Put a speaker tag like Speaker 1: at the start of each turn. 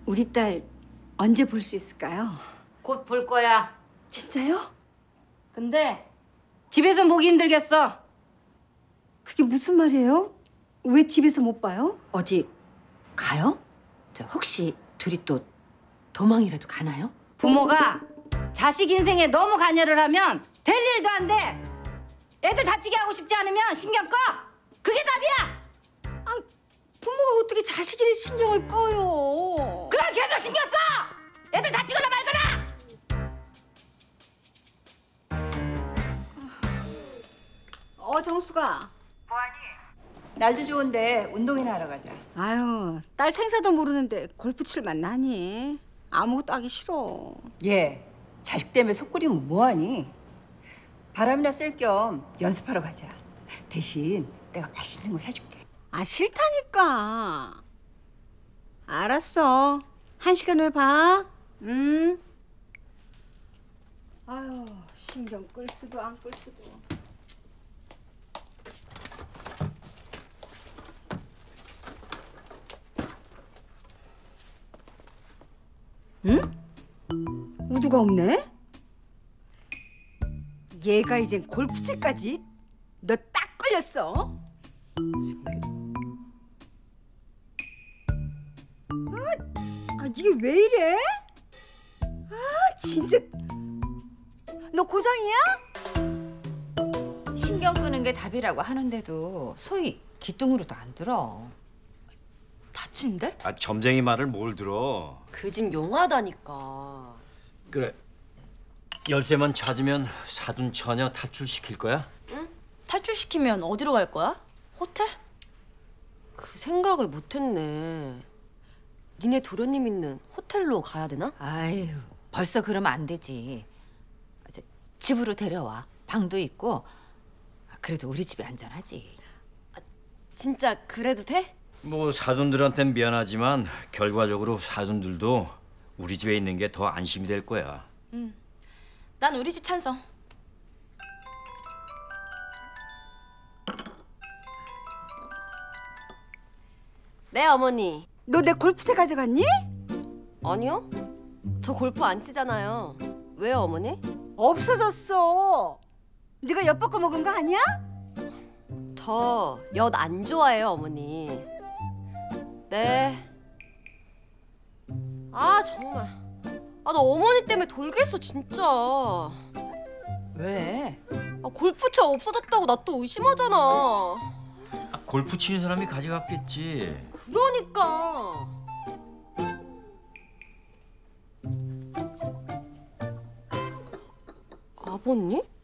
Speaker 1: 우리 딸 언제 볼 수 있을까요?
Speaker 2: 곧 볼 거야.
Speaker 1: 진짜요?
Speaker 2: 근데 집에서 보기 힘들겠어.
Speaker 1: 그게 무슨 말이에요? 왜 집에서 못 봐요?
Speaker 3: 어디 가요? 저 혹시 둘이 또 도망이라도 가나요?
Speaker 2: 부모가 자식 인생에 너무 관여를 하면 될 일도 안 돼. 애들 다치게 하고 싶지 않으면 신경 꺼. 그게 답이야.
Speaker 1: 부모가 어떻게 자식이 신경을 꺼요?
Speaker 2: 그럼 걔도 신경 써. 애들 다치거나 말거나.
Speaker 1: 정수가.
Speaker 2: 날도 좋은데 운동이나 하러 가자.
Speaker 1: 아유, 딸 생사도 모르는데 골프 칠 만나니? 아무것도 하기 싫어.
Speaker 4: 얘 자식 때문에 속 끓이면 뭐하니? 바람이나 쐴 겸 연습하러 가자. 대신 내가 맛있는 거 사줄게.
Speaker 1: 싫다니까. 알았어. 1시간 후에 봐. 아유, 신경 끌 수도 안 끌 수도. 응? 우두가 없네? 얘가 이젠 골프채까지? 너 딱 걸렸어. 이게 왜 이래? 진짜. 너 고장이야?
Speaker 3: 신경 끄는 게 답이라고 하는데도 소위 기뚱으로도 안 들어.
Speaker 5: 다친데?
Speaker 6: 점쟁이 말을 뭘 들어.
Speaker 5: 그 집 용하다니까.
Speaker 6: 그래. 열쇠만 찾으면 사돈 처녀 탈출시킬 거야?
Speaker 5: 응? 탈출시키면 어디로 갈 거야? 호텔? 그 생각을 못했네. 니네 도련님 있는 호텔로 가야 되나?
Speaker 3: 아유, 벌써 그러면 안 되지. 집으로 데려와. 방도 있고. 그래도 우리 집이 안전하지.
Speaker 5: 진짜 그래도 돼?
Speaker 6: 뭐 사돈들한텐 미안하지만 결과적으로 사돈들도 우리 집에 있는 게 더 안심이 될 거야.
Speaker 5: 난 우리 집 찬성. 네, 어머니.
Speaker 1: 너 내 골프채 가져갔니?
Speaker 5: 아니요. 저 골프 안 치잖아요. 왜요, 어머니?
Speaker 1: 없어졌어. 네가 엿바꿔 먹은 거 아니야?
Speaker 5: 저 엿 안 좋아해요, 어머니. 네. 정말. 나 어머니 때문에 돌겠어, 진짜.
Speaker 3: 왜?
Speaker 5: 골프채 없어졌다고 나 또 의심하잖아.
Speaker 6: 골프 치는 사람이 가져갔겠지.
Speaker 5: 그러니까. 아버님?